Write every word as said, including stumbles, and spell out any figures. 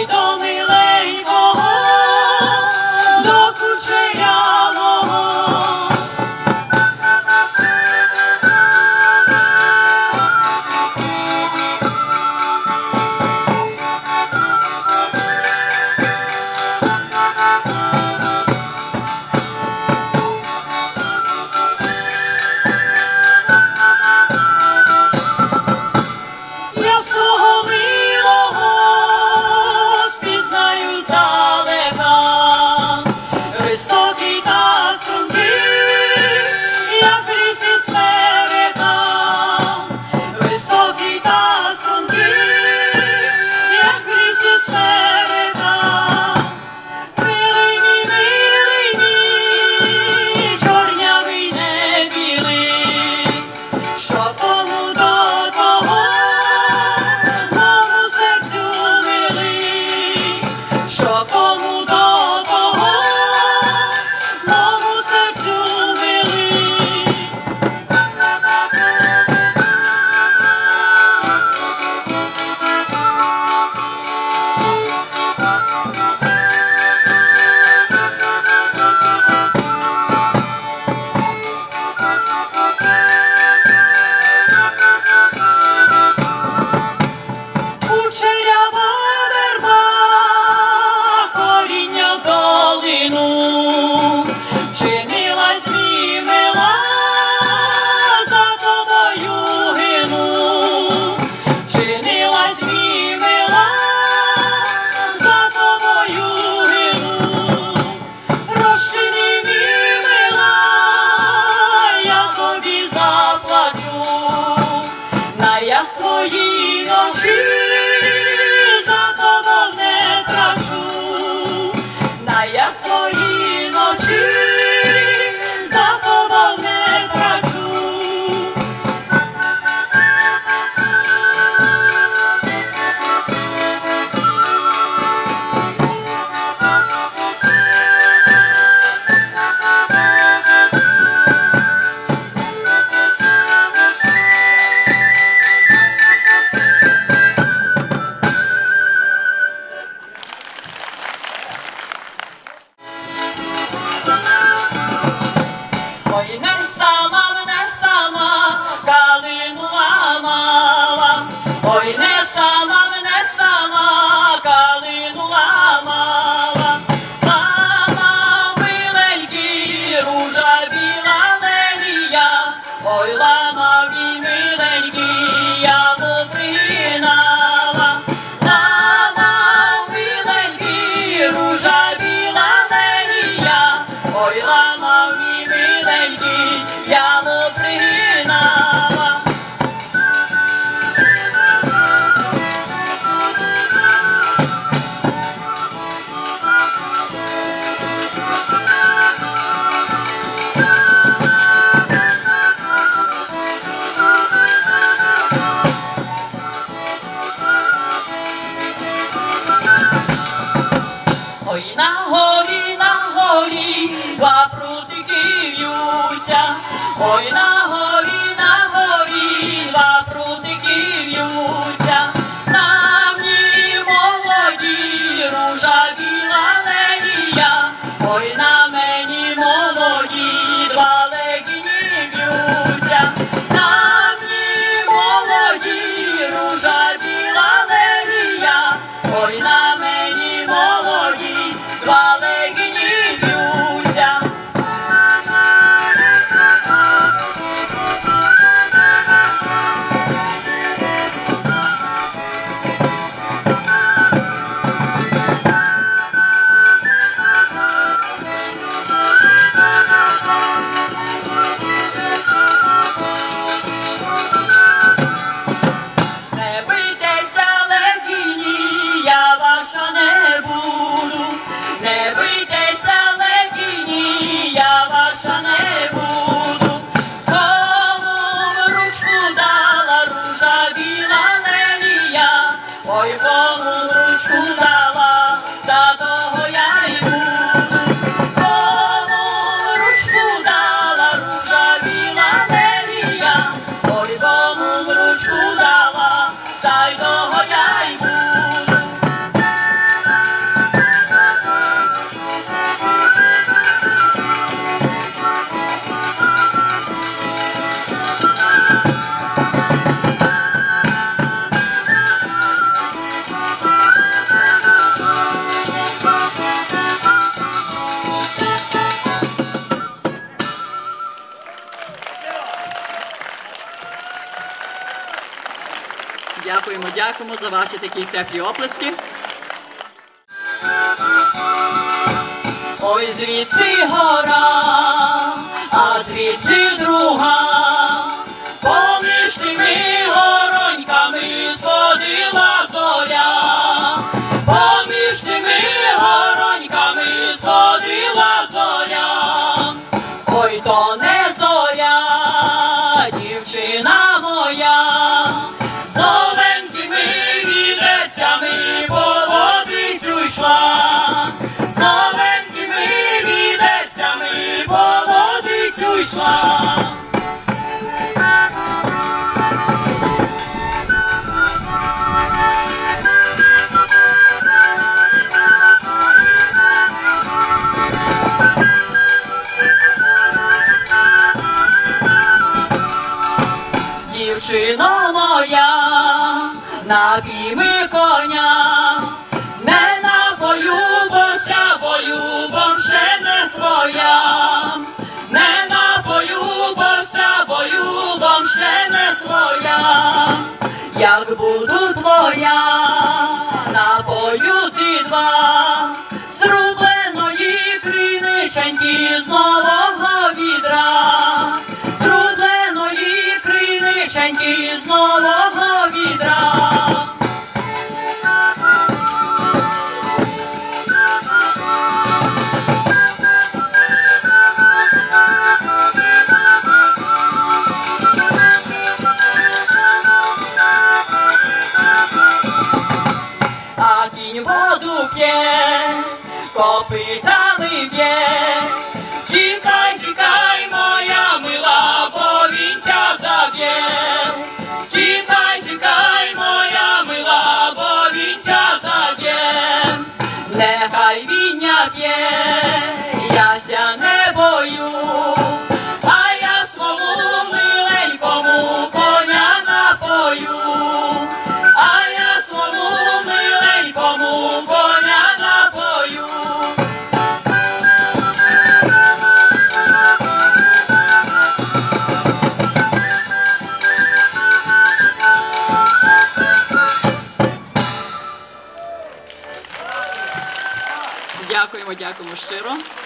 й до миленького, до кучерявого. Я свого милого спізнаю здалека, високий та стрункий, як ліс із смерека, високий та стрункий, як ліс із смерека. Милий мій, милий мій, чорнявий не білий, що тому до того мому серцю милий, що тому до того мому серцю милий. Кучерява верба, коріння в долину, чинилась мій мила, за тобою гину, чинилась мій мила, за тобою гину. Розчини мій мила, я тобі заплачу, на я свої ночі за тобою не трачу, на я свої ночі за тобою не трачу. Ой, не сама, не сама, калину ламала, ой, не сама, не сама, калину ламала. Ламав миленький, ружа біла лелія, ой, ламав і миленький, я му пригинала. Ламав миленький, ружа біла лелія, ой, ламав і миленький, я му пригинала. Ой, на горі, на горі, два прутики в'ються, ой, на горі, на горі, два прутики в'ються. На мені молоді, ружа біла лелія, ой, на мені молоді, два легіні в'ються. На мені молоді, ружа біла лелія, ой, на мені молоді, два легіні в'ються. Дякуємо за ваші такі теплі оплески. Ой, звідси гора, а звідси друга, поміж тими гороньками сходила зоря, поміж тими гороньками сходила зоря. Ой, то не зоря, дівчина моя, з новенькими відерцями по водицю йшла, з новенькими відерцями по водицю йшла. Дівчино моя, напійми коня, не напою, бося бою, бом ще не твоя, не напою, бося бою, бом ще не твоя. Як буду твоя, напою ти два, зрубленої криниченьки з нового відра, зрубленої криниченьки з нового відра. А кінь воду п'є, копитами б'є, тікай, тікай, моя мила, бо він тя заб'є, тікай, тікай, моя мила, бо він тя заб'є, нехай віння п'є, яся не бою, а я свому миленькому коня напою, а я свому миленькому коня напою. Дякуємо, дякуємо щиро.